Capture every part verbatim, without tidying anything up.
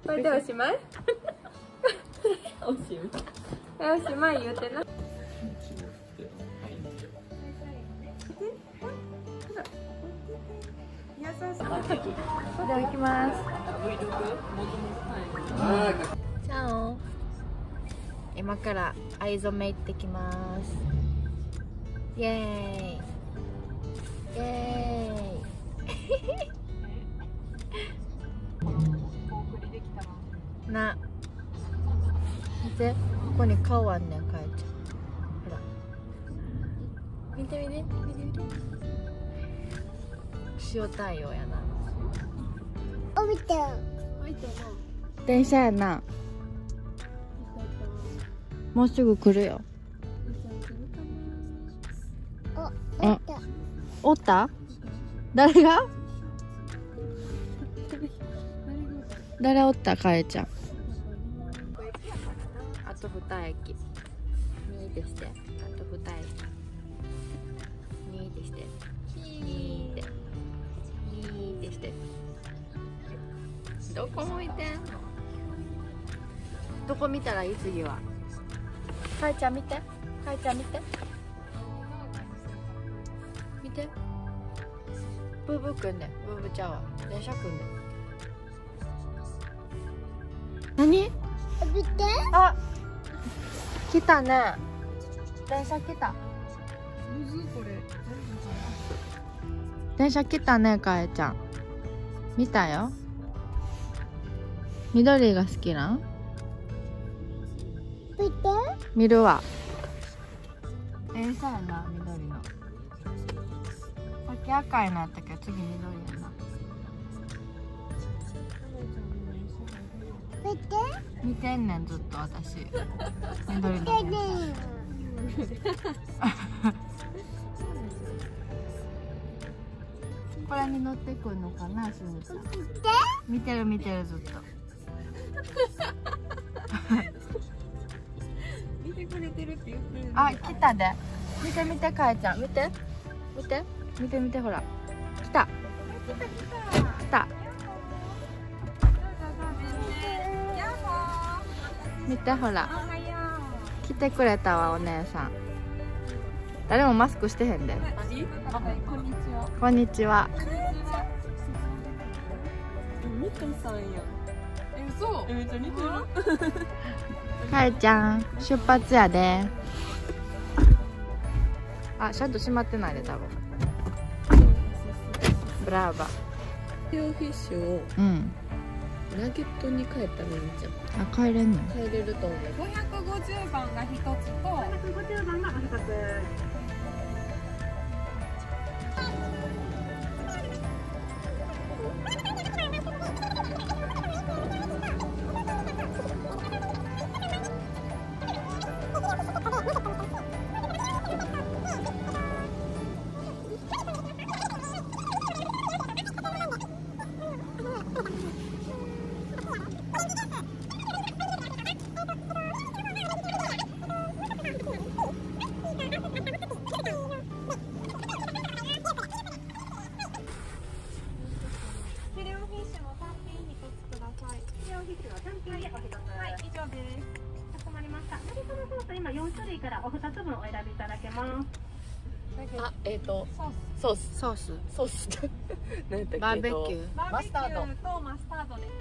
これでおしまい。 おしまい。 おしまい言うてな。いただきます。じゃあ今から藍染め行ってきます。イエーイイエーイな、見て、ここに顔あんねん、かえちゃん。ほら見て見て見て見て、塩対応やな。 降りてる。 電車やな。もうすぐ来るよ。 お、降りた。 おった？誰が？誰おった？かえちゃん。あと二駅。にでして。あと二駅。にでして。にで。にでして。どこ向いてんの？どこ見たらいい次は？かえちゃん見て。かえちゃん見て。見て。ブーブーくんね。ブーブーちゃんは。電車くんね。何？ 降りて。 あ、来たね。電車来た。電車来たね、かえちゃん。見たよ。緑が好きなん？ 降りて。 見るわ。電車やな、緑の。さっき赤いのあったけど、次緑やな。 降りて。 見てんねん、ずっと私。緑の電車。これに乗ってくんのかな、しずちゃん。見てる見てる、ずっと。 見てくれてるって言ってる。 あ、来たで。見て見て、かえちゃん、見て。見て、見て見て、ほら。来た。来た。見て、ほら。来てくれたわ、お姉さん。誰もマスクしてへんで。 あ、こんにちは。 こんにちは。 ミカさんや。え、嘘？え、めっちゃ似てる。 かえちゃん、出発やで。あ、ちゃんと閉まってないで、多分。ブラーバ。 フィオフィッシュをうん。 ナゲットに変えたらいいんじゃん。 あ、帰れんの？ 変えれると思う。 ごひゃくごじゅうばんがひとつとごひゃくごじゅうばんがふたつ。今よん種類からおふたつぶんお選びいただけます。 あ、えっとソースソース。 ソース何やったっけ？ バーベキュー。 バーベキューマスタードとマスタードで。はい、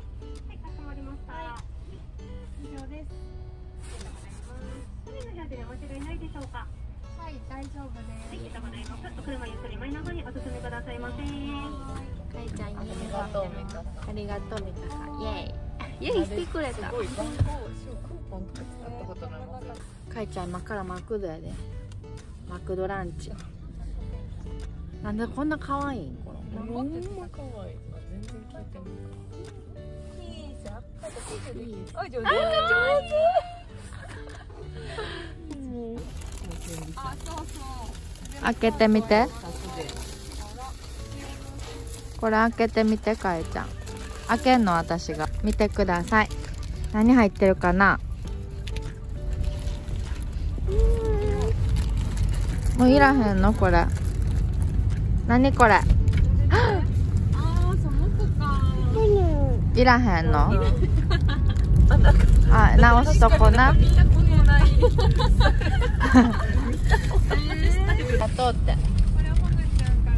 かしこまりました。以上です。ありがとうございます。海の部屋でお間違いないでしょうか？はい、大丈夫です。はい、ありがとうございます。お車ゆっくり前の方にお進みくださいませ。 かえちゃん、 ありがとうミカさん。 ありがとう、ミカさん。イエーイ。イエーイしてくれた。 すごい番号、クーポンとか使ったことないもん。 かいちゃん、今からマクドやで。マクドランチ。なんでこんな可愛いんこの。 ほんま可愛い。全然聞いてない。あ、上手。 あ、そうそう。 開けてみて。これ開けてみて、かえちゃん。開けんの私が。見てください。何入ってるかな。もういらへんのこれ。何これ。 あー、その子か。 いらへんの。 あ、直しとこな。 見たことない。 あとってこれほぐちゃうから。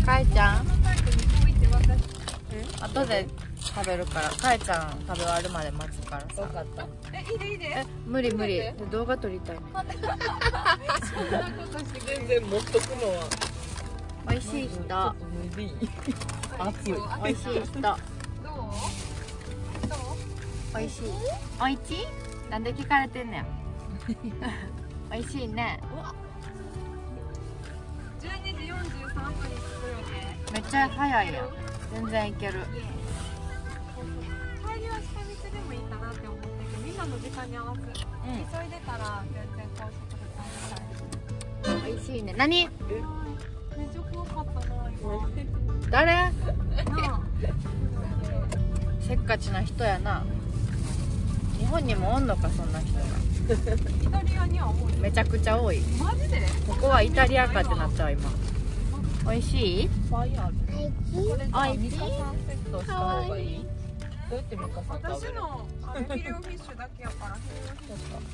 かえちゃんこのバッグに置いて渡し。 後で食べるから、かえちゃん食べ終わるまで待つからさ。分かった。 え、いいでいいで。 え、無理無理。動画撮りたいね。 そんなことしてくれる。 全然持っとくのは美味しい人。 無理。 熱い。 美味しい人。 どう？どう？ 美味しい。美味しい？なんで聞かれてんねん。美味しいね。 じゅうにじよんじゅうさんぷんに作るわけ。 めっちゃ早いやん。全然いける。 帰りは下道でもいいかなって思ってけど、みんなの時間に合わせ、急いでたら全然高速で帰りたい。 美味しいね。何？ めっちゃ怖かったな今。 誰？ なあ。 せっかちな人やな。日本にもおんのか、そんな人が。 イタリアには多い。 めちゃくちゃ多い。 マジで？ ここはイタリアかってなっちゃう今。美味しい？ ファイヤーこれじゃあ美味しいミカさんセットした方がいい？どうやってミカさん食べる？ 私のあれフィレオフィッシュだけやからフィレオフィッシュいただこ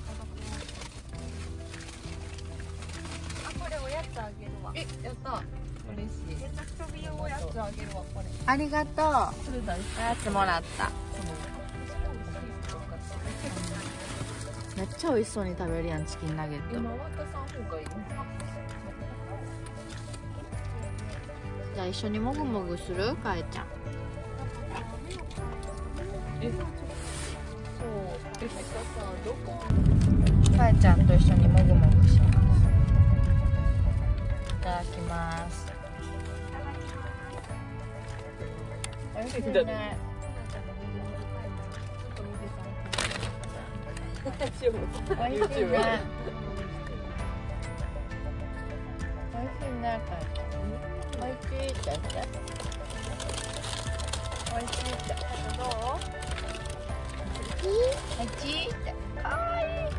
う。あ、これおやつあげるわ。 え、やった嬉しい。 めちゃくちゃ美容おやつあげるわこれ。 ありがとう。 それ大好き。 おやつもらった。めっちゃ美味しそうに食べるやん、チキンナゲット。 今渡さん方がいい。 じゃあ一緒にもぐもぐする？かえちゃん。 え、そう。え、ミカさんどこ？ かえちゃんと一緒にもぐもぐします。いただきます。美味しいね。美味しいね。美味しいね、かえちゃん。美味しいって言って。美味しいって。どう？美味しいって。かわいい。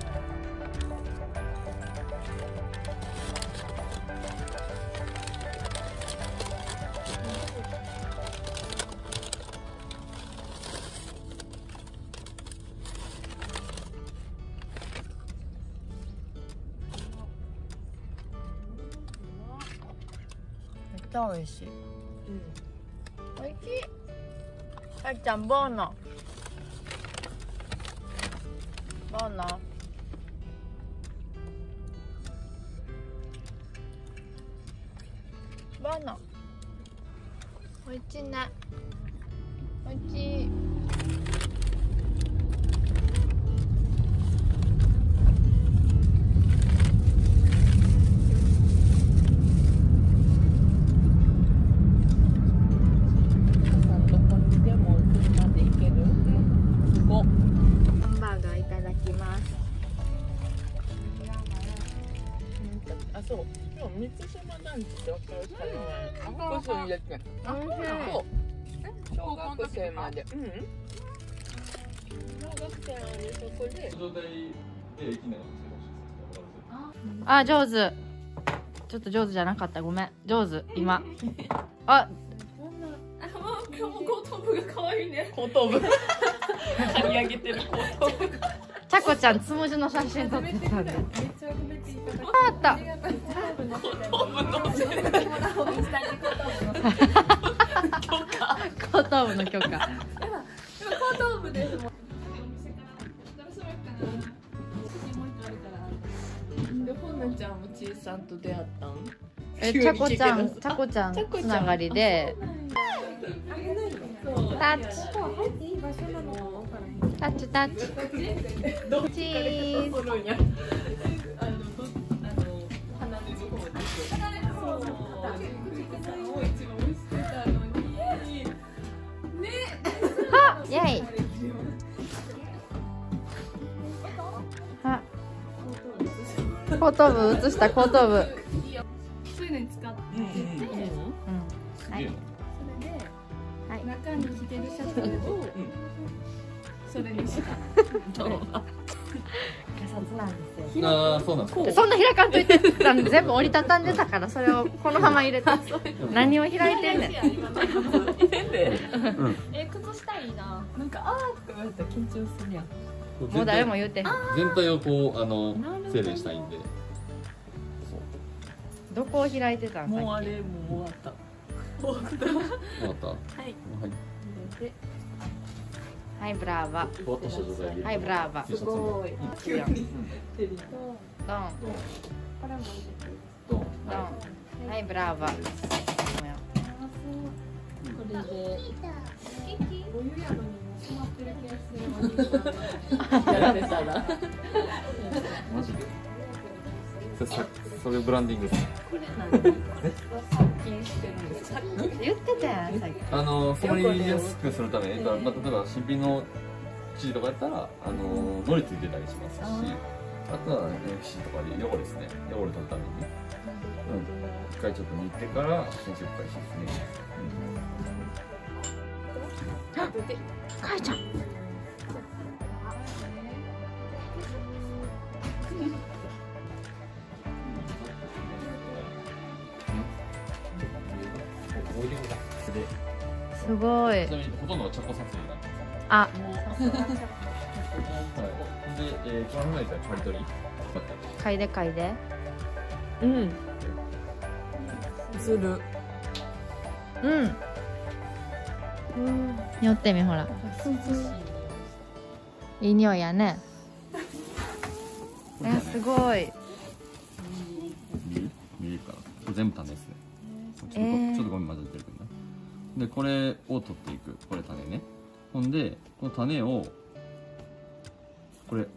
めっちゃ美味しい。美味しい。かえちゃん、ボーノ。ボーノ。ボーノ。美味しいね。美味しい。 満島団地ってわかるかな？赤く住んでて。あ、そう。小学生まで。うん。小学生までそこで。 あ、上手。ちょっと上手じゃなかった。ごめん。上手。今。あ。 今日も後頭部が可愛いね。 後頭部。刈り上げてる後頭部。 ちゃこちゃん、つむじの写真撮ってたんで。あった。後頭部の許可。 今後頭部です。 で、ほんなちゃんもちいさんと出会ったん？ え、ちゃこちゃん、ちゃこちゃんつながりで。タッチ。タッチタッチ。チーズ。あ、イェイ。あ、後頭部映した後頭部。 そういうのに使ってて、 うん。はい。はい。 中に着てるシャツをそれにした。 ガサツなんですよ。 ああ、そうなんですか。 そんな開かんといて、全部折りたたんでたから、それをこのまま入れて。何を開いてんねん。 入れんで。 うん。 え、靴したいな。 なんかあーとか言われたら緊張するやん。 もう誰も言ってへん。 全体をこうあの整理したいんで。 どこを開いてたん？ もうあれもう終わった。終わった。 終わった。 はい。 はい。 で、 はいブラーバ。 ふわっとした状態で。 はいブラーバ。 すごい。急にテリーとドンこれも入れていいドン。 ドン。はいブラーバ。 これでお湯やのにもう閉まってる気がする。 やられたら。 マジで。それそれブランディングです。 これ何？殺菌してるんですか？ 言ってたやんさっき。 あの触りやすくするために、まあ、例えば新品の生地とかやったらあののりついてたりしますし、あとは エフシー とかで汚れですね、汚れ取るためにね、うん、一回ちょっと煮てから染色開始ですね。 かいちゃん。すごい。 ちなみにほとんどがチャコ撮影になってます。 あ、 はい。で、えー、一番前から刈り取り。 嗅いで嗅いで。 うん。する。 うん。匂ってみほら。いい匂いやね。え、すごい。 見る？見えるかな。これ全部種ですね。ちょっと、 えー、 ちょっとゴミ混ざってるけどね。でこれを取っていく。これ種ね。ほんでこの種をこれ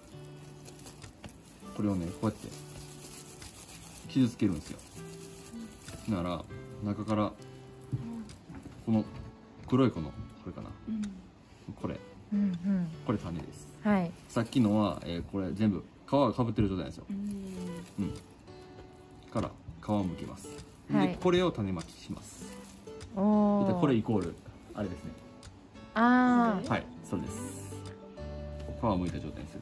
これをねこうやって傷つけるんですよ。だから中からこの黒いこのこれかな、うん、これ、うんうん、これ種です。はい。さっきのは、えー、これ全部皮がかぶってる状態なんですよ。うん、うん、から皮を剥きます。はい、でこれを種まきします。おこれイコールあれですね。ああ、はい、そうです。皮を剥いた状態にする。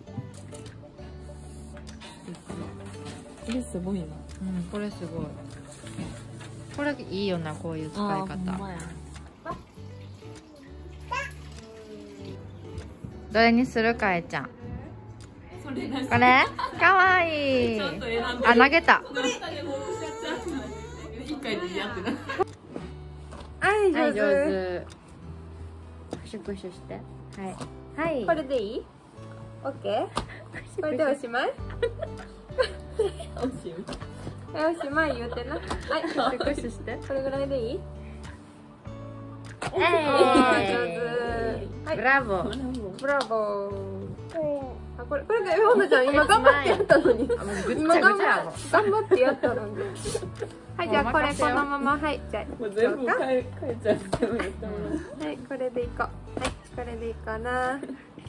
これすごいな。 うん、これすごい。これいいよな、こういう使い方。どれにするかえちゃん。これかわいい。あ、投げた。 一回でやってな。 はい、上手。クシュクシュして。はい。はい。 これでいい？オッケー。これでおしまい？ おしまい。 おしまい言うてな。はい、クシュクシュして。これぐらいでいい？ えー、ブラボー。 ブラボー。あ、これ、これがほのちゃん今頑張ってやったのに。今頑張ってやったのに。はい、じゃあこれこのまま、はい、じゃあ全部変えちゃって。 はい、これでいこう。はい、これでいいかな。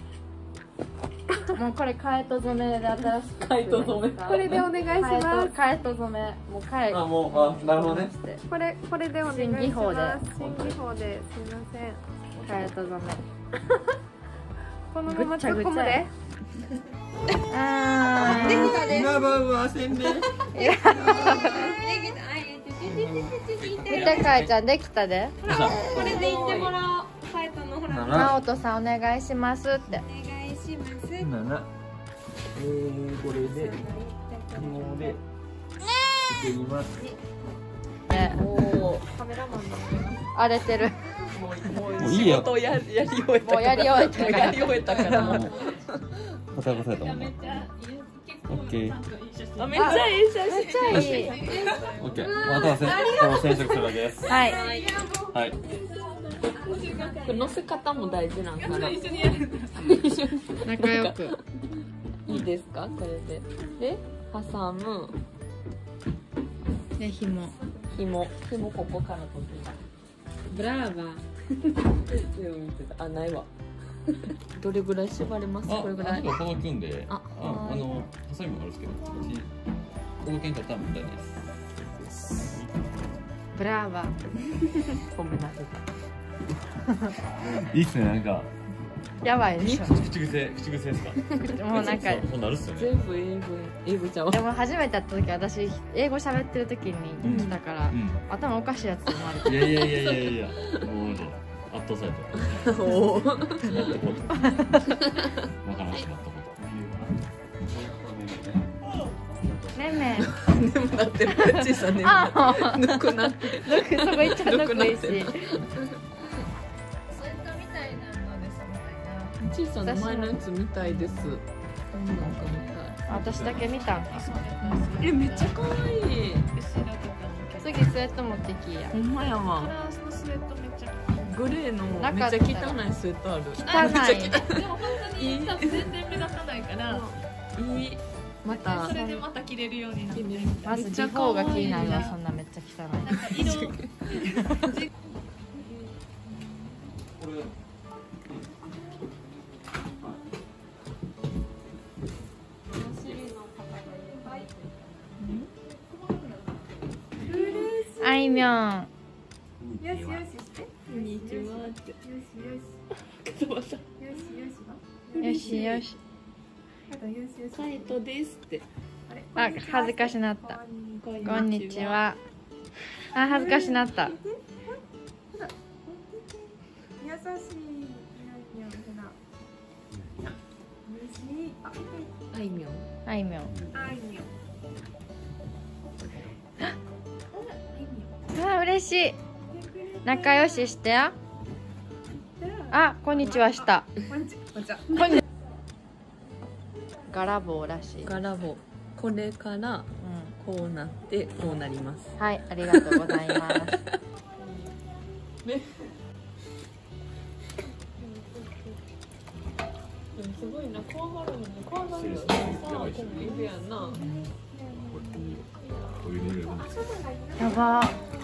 もうこれカイト染めで新しくカイト染め。 これでお願いします。 カイト染め、もうカイト。 あ、もう、あ、なるほどね。 これ、これでお願いします。 新技法で。 新技法で、すみません。 カイト染め。 このまま突っ込むで。 ああ。 今晩はせんべい。 見てかいちゃんできたで。 これで言ってもらおう。カイトのほら。 なおとさんお願いしますって。 お願いします。 七。えー、これで紐で作ります。 ね。おお。 カメラマンの荒れてる。 もういいよ。 ややり終えた。 もうやり終えたから。 やり終えたからもう。 硬くされたもんな。オッケー。 あ、めっちゃいい写真。 めっちゃいい。 オッケー。あとはせん、染色するだけです。 はい。 はい。 これ乗せ方も大事なんかな。一緒にやる。 仲良く。 いいですか、これで。で、挟む。 で、紐。 紐、紐ここから取ってた。 ブラーバー。 あ、ないわ。どれぐらい縛れます？これぐらい。 あ、届くんで。 あ、 あの、ハサミもあるんですけど、届けんかったら問題ないです。 ブラーバー。 ごめんなさいいっすね、なんか。 やばいでしょ。 口癖、口癖ですか。 もうなんか。 そうなるっすよね。 全部英語、英語ちゃう。 でも初めて会った時、私英語喋ってる時に来たから、頭おかしいやつと思われて。 いやいやいやいやいや、もうね。 圧倒された。 おお。 マットコート。わからんしマットコート。 めめ。 でもだって小さね。ぬくなって。 ぬくそこ行っちゃぬくいし。 小さな前のやつみたいです。 私だけ見たんか。 え、めっちゃ可愛い。 次スウェット持ってきや。 ほんまやわ。グレーのめっちゃ汚いスウェットある。 汚い。 でも本当に多分全然目立たないからいい。またそれでまた着れるようになってる。 まずビフォーが気になるわ。そんなめっちゃ汚い。 なんか色あいみょん。 よしよしして。こんにちはって。よしよし。飛ばした。よしよし。 よしよし。 カイトですって。 あ、恥ずかしなった。こんにちは。あ、恥ずかしなった。 優しい。 あいみょん。 あいみょん。 あいみょん。 あ、嬉しい。仲良ししてや。あ、こんにちはした。 こんにちは。 こんに。ガラボーらしい。 ガラボ。これからこうなってこうなります。 はい、ありがとうございます。 ね。すごいな、怖がるのに怖がるのにさ、こういるやんな。 やば。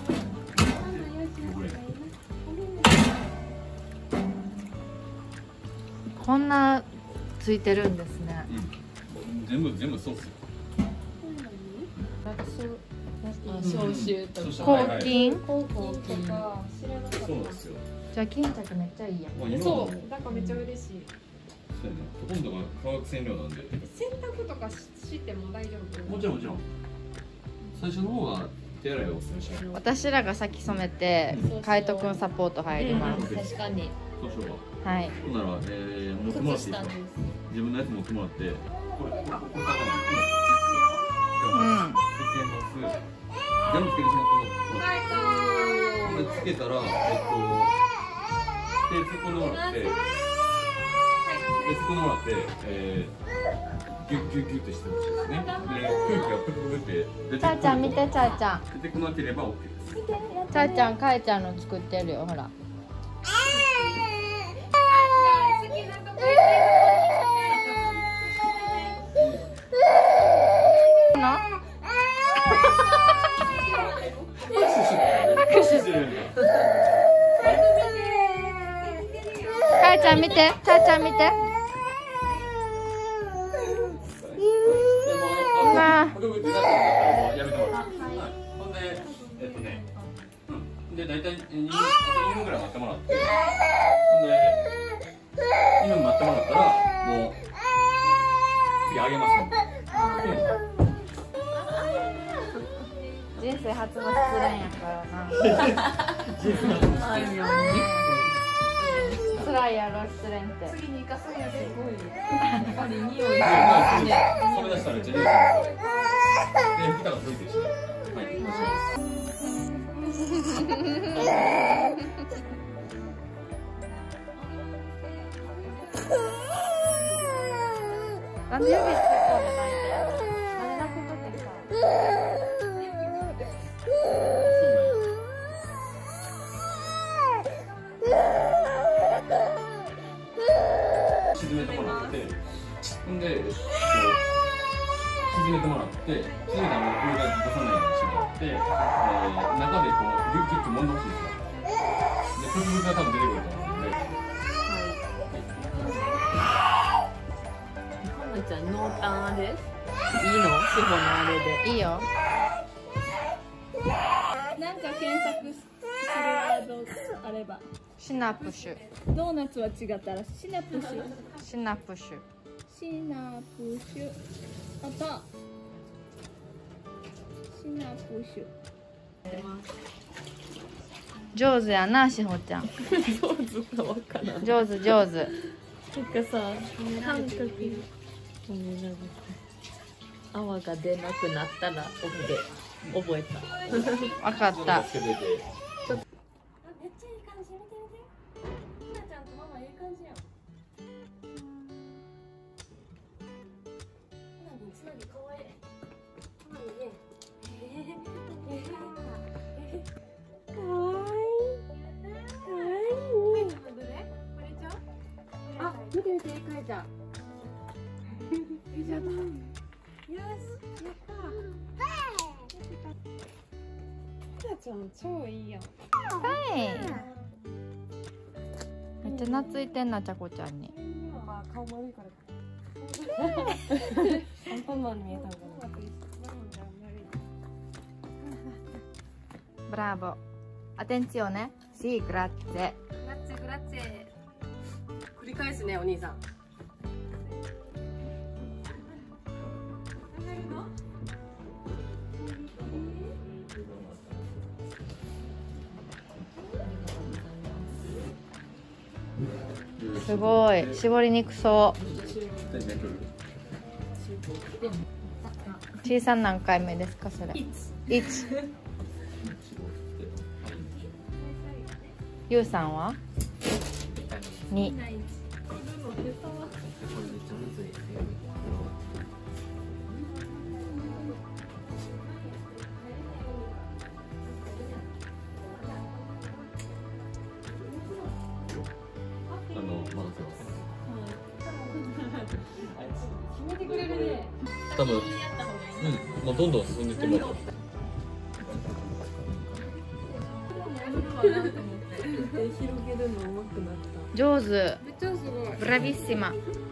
こんなついてるんですね。 うん、全部全部そうっすよ。 消臭とか抗菌。 抗菌とかそうなんですよ。 じゃあ巾着めっちゃいいやん。 そう、だからめっちゃ嬉しい。 そうやね。ほとんどが化学染料なんで。 洗濯とかしても大丈夫？ もちろんもちろん。最初の方が手洗いをおすすめします。 私らが先染めて、海斗くんサポート入ります。 確かに。 そうしようか。 はい。 ほんなら、えー、持ってもらっていいですか。自分のやつ持ってもらって、これ、これ、これ、これ、 うん。 つけます。全部つけてしまってもらって。これつけたら、えっと、手突っ込んでもらって、手突っ込んでもらって、えー、ギュッギュッギュッてしてほしいですね。で、空気がプルプルって出てくる。 ちゃーちゃん見て、ちゃーちゃん。 出てこなければ OK です。 ちゃーちゃん、かえちゃんの作ってるよ、ほら。かえちゃん見て、ちゃーちゃん見て。まあ。 やめてもらって。ほんで、えっとね、うん、で大体にふん、あとにふんぐらい待ってもらって、ほんでにふん待ってもらったらもう次あげますので。 人生初の失恋やからな。 あいみょんに。 辛いやろ、失恋って。 次に行かすんやすごい。 やっぱり匂いがね、 ね。 それ出したらめっちゃ匂いするんで、拭きたら拭いてるしね。はい。 なんで指つっ込んでないんだよ。なんで泣くときさ。 沈めてもらって、ほんで、えっと、沈めてもらって、沈めたらもう上が出さないようにしてもらって、えー、中でこうギュッギュッと揉んでほしいんですよ。で、プルプルが多分出てくると思うんで。 かなちゃん濃淡あれ？いいの？シフォンのあれで。 いいよ。 なんか検索するワードあれば。 シナプシュ。 ドーナツは違ったらシナプシュ。 シナプシュ。 シナプシュ。あった。シナプシュ。 上手やな、しほちゃん。 上手かわからん。 上手上手。 なんかさ、感覚泡が出なくなったら OK。覚えた。 わかった。 めっちゃいい感じ、見て見て。ひなちゃんとママいい感じやん。ひなにつなぎかわいい。かわいいね。かわいい。かわいいね。あ、見て見て、かえちゃん。いいじゃん。よし、やったー。ひなちゃん超いいやん。 はい。めっちゃ懐いてんな、ちゃこちゃんに。 まあ顔丸いから。アンパンマンに見えたんかな。 ブラボー。アテンツィオね。シーグラッツェ。 グラッチェグラッチェ。繰り返すね、お兄さん。 すごい絞りにくそう。小さん何回目ですかそれ？いち。ゆうさんは？に。 多分、うん、もうどんどん進んでいってもらう。 広げるの上手くなった。 上手。 めっちゃすごい。 ブラビッシマ。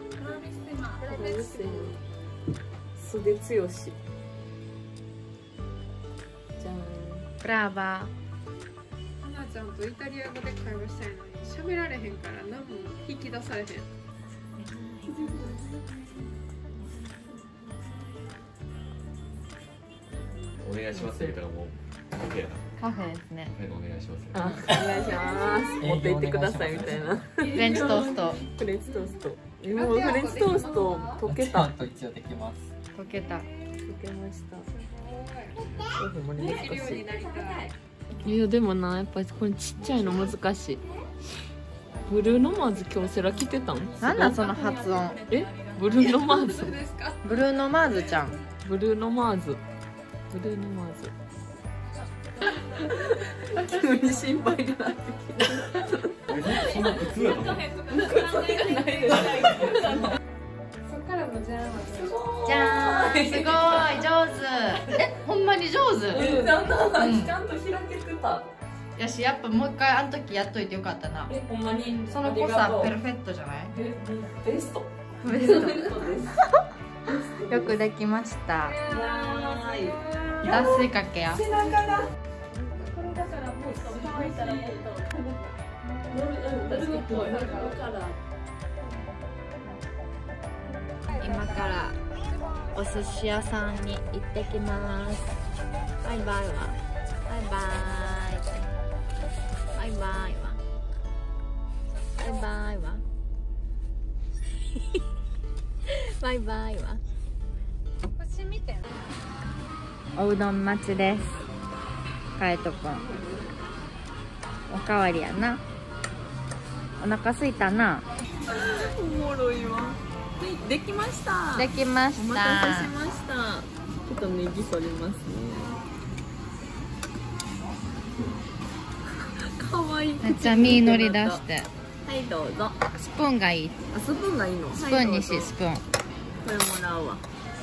袖強し。じゃん。 ブラバー。 はなちゃんとイタリア語で会話したいのに喋られへんから何も引き出されへん。 お願いしますよ。からもうカフェやな。 カフェですね。 カフェのお願いしますよ。 あ、お願いします。持って行ってくださいみたいな。 フレンチトースト。 フレンチトースト。もうフレンチトースト溶けた。 と一応できます。 溶けた。 溶けました。そうほんまに難しい。 になりたい。 いやでもな、やっぱりこれちっちゃいの難しい。ブルーノマーズ京セラ来てたん？ なんなんその発音。 え？ブルーノマーズ。 ブルーノマーズちゃん。 ブルーノマーズ。ブルーノマーズ。急に心配になってきた。 そんな普通やと思う。 そっからのじゃん。 じゃーん。すごい上手。え、ほんまに上手。 ちゃんと、ちゃんと開けてた。 よし、やっぱもう一回あの時やっといてよかったな。 え、ほんまに。 その濃さペルフェットじゃない？ え、ベスト。 ベスト。よくできました。脱水かけや。 背中が。これだからもう乾いたらもっと。 今からお寿司屋さんに行ってきます。バイバイは。バイバイ。バイバイは。バイバイは。バイバイは。 星見て。 おうどん待ちです。かえとくん。おかわりやな。お腹すいたな。 おもろいわ。できました。 できました。 お待たせしました。ちょっとネギ取りますね。可愛い。 めっちゃ身乗り出して。 はいどうぞ。 スプーンがいい。 あ、スプーンがいいの。 スプーンにし、スプーン。 これもらうわ。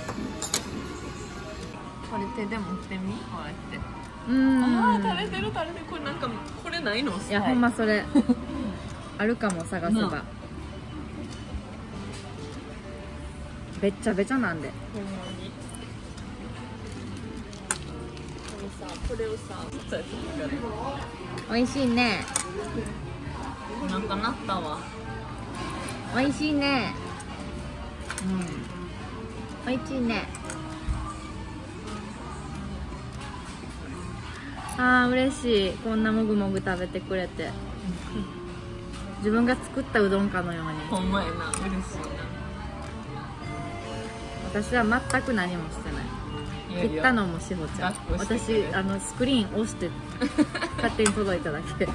これ手で持ってみ、こうやって。 うん。 ああ、食べてる食べてる。これなんかこれないの？ いやほんまそれあるかも探せば。べっちゃべちゃなんで。 ほんまに。これさ、これをさ、ちょっとやってみる。 美味しいね。 なんかなったわ。 美味しいね。うん。美味しいね。 あー嬉しい、こんなもぐもぐ食べてくれて。自分が作ったうどんかのように。 ほんまやな、嬉しいな。 私は全く何もしてない。 いやいや切ったのもしほちゃん。 抱っこしてくれ私あのスクリーン押して勝手に届いただけ。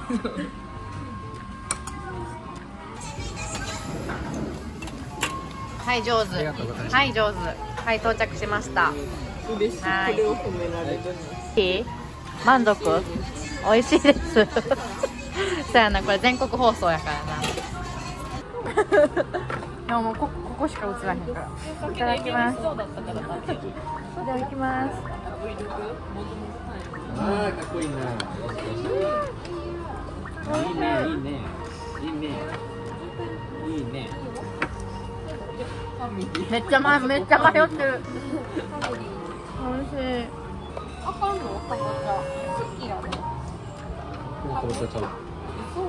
はい上手。はい上手。はい到着しました。 嬉しい、こはいれを褒められるの。 いい？満足？美味しいです。そうやな、これ全国放送やからな。でももうこここしか映らへんから。いただきます。いただきます。 ああ、かっこいいな。いいね、いいね。いいね。いいね。 めっちゃまめっちゃ迷ってる。美味しい。 あかんの？かぼちゃ。好きやね。 かぼちゃちゃう。 そう。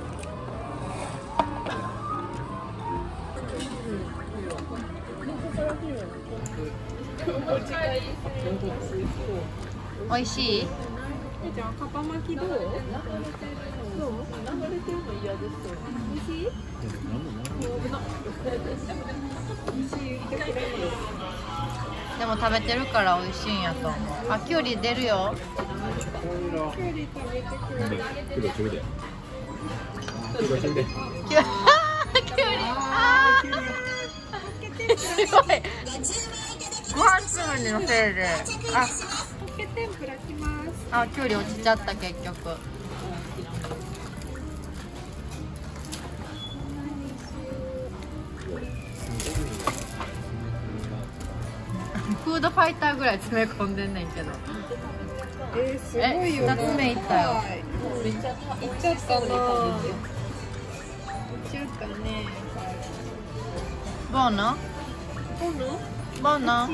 美味しい？ じゃあかぱ巻きどう？どう？流れてるの嫌です。美味しい？ でも食べてるから美味しいんやと思う。あ、きゅうり出るよ。 きゅうり食べてくれる。 くるくるで。くるくるで。 きゅうり。あーすごい。ご飯粒のせいで。あ、 ホッケ天ぷらきます。 あ、きゅうり落ちちゃった結局。フードファイターぐらい詰め込んでんねんけど。 えー、すごいよ。 え、ふたつめいったよ。 めっちゃいっちゃったな。いっちゃったね。 ボーノ？ 今度？ ボーノ？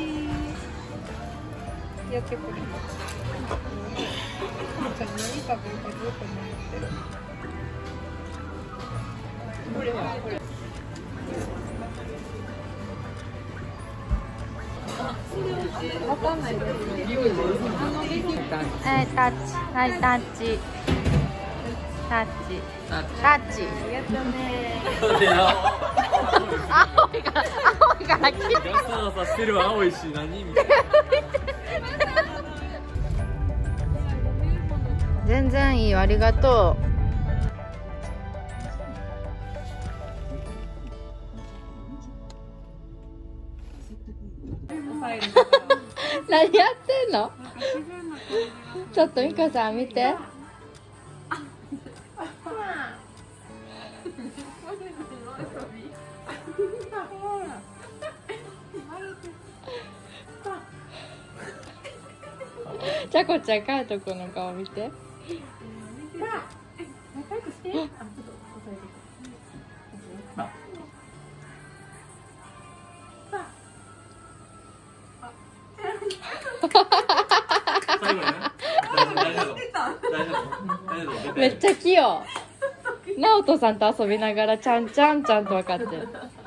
やってくれます。じゃあ何食べるかずっと迷ってる。これはこれ。わかんないですね。 はい、タッチ。はい、タッチ。タッチ。タッチ。 やったね。 青いが、青いが来る。 ガサガサしてるわ、青いし、何みたいな。 全然いいよ、ありがとう。何やってんの？ちょっとミカさん見て。ちゃこちゃん、かいとくんの顔見て。めっちゃ器用。直人さんと遊びながらちゃんちゃんちゃんと分かってる。